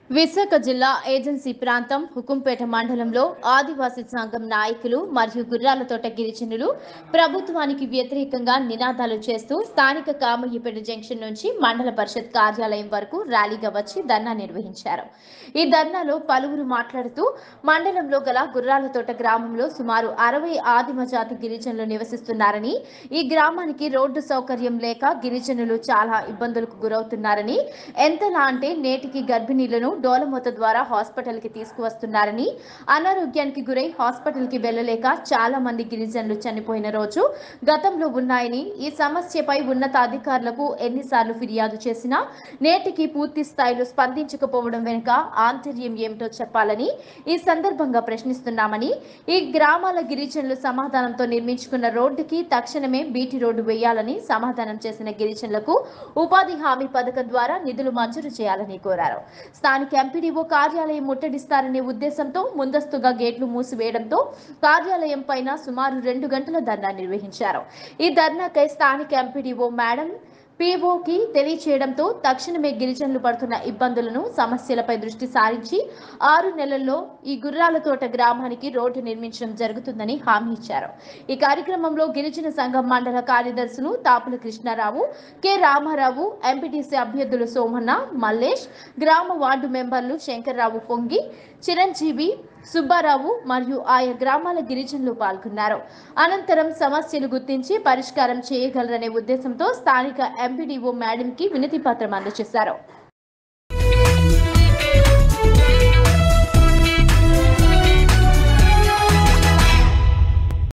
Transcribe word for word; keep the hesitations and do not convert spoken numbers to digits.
విశాఖ జిల్లా ఏజెన్సీ ప్రాంతం హుకుంపేట మండలంలో ఆదివాసీ సంఘం నాయకులు మరియు గుర్రాలతోట గిరిజనులు ప్రభుత్వానికి వ్యతిరేకంగా నినాదాలు చేస్తూ స్థానిక కామయ్యపేట జంక్షన్ నుంచి మండల పరిషత్ కార్యాలయం వరకు ర్యాలీగా వచ్చి ధర్నా నిర్వహించారు. ఈ ధర్నాలో పలువురు మాట్లాడుతూ మండలంలో గల గుర్రాలతోట గ్రామంలో సుమారు అరవై ఆదిమ జాతి గిరిజనులు నివసిస్తున్నారని, ఈ గ్రామానికి రోడ్డు సౌకర్యం లేక గిరిజనులు చాలా ఇబ్బందులకు గురవుతున్నారని, ఎంతలా అంటే నేటికి గర్భిణీలను డోలమోత ద్వారా హాస్పిటల్ కి తీసుకువస్తున్నారని, అనారోగ్యానికి గురై హాస్పిటల్ కి వెళ్లలేక చాలా మంది గిరిజనులు చనిపోయిన రోజు గతంలో ఉన్నాయని, ఈ సమస్యపై ఉన్నత అధికారులకు ఎన్నిసార్లు ఫిర్యాదు చేసినా నేటికి పూర్తి స్థాయిలో స్పందించకపోవడం వెనుక ఆంతర్యం ఏమిటో చెప్పాలని ఈ సందర్భంగా ప్రశ్నిస్తున్నామని, ఈ గ్రామాల గిరిజనులు సమాధానంతో నిర్మించుకున్న రోడ్డుకి తక్షణమే బీటీ రోడ్డు వేయాలని సమాధానం చేసిన గిరిజనులకు ఉపాధి హామీ పథకం ద్వారా నిధులు మంజూరు చేయాలని కోరారు. స్థానిక ఎంపీడీఓ కార్యాలయం ముట్టడిస్తారనే ఉద్దేశంతో ముందస్తుగా గేట్లు మూసివేయడంతో కార్యాలయం పైన సుమారు రెండు గంటల ధర్నా నిర్వహించారు. ఈ ధర్నాకై స్థానిక ఎంపీడీఓ మేడం పీఓకి తెలియచేయడంతో తక్షణమే గిరిజనులు పడుతున్న ఇబ్బందులను, సమస్యలపై దృష్టి సారించి ఆరు నెలల్లో ఈ గుర్రాలతోట గ్రామానికి రోడ్డు నిర్మించడం జరుగుతుందని హామీ ఇచ్చారు. ఈ కార్యక్రమంలో గిరిజన సంఘం మండల కార్యదర్శులు తాపుల కృష్ణారావు, కె రామారావు, ఎంపీటీసీ అభ్యర్థులు సోమన్న, మల్లేష్, గ్రామ వార్డు మెంబర్లు శంకర్రావు, పొంగి, చిరంజీవి, సుబ్బారావు మరియు ఆయా గ్రామాల గిరిజనులు పాల్గొన్నారు. అనంతరం సమస్యలు గుర్తించి పరిష్కారం చేయగలరనే ఉద్దేశంతో స్థానిక ఎంపీడీఓ మేడంకి వినతి పత్రం అందజేశారు.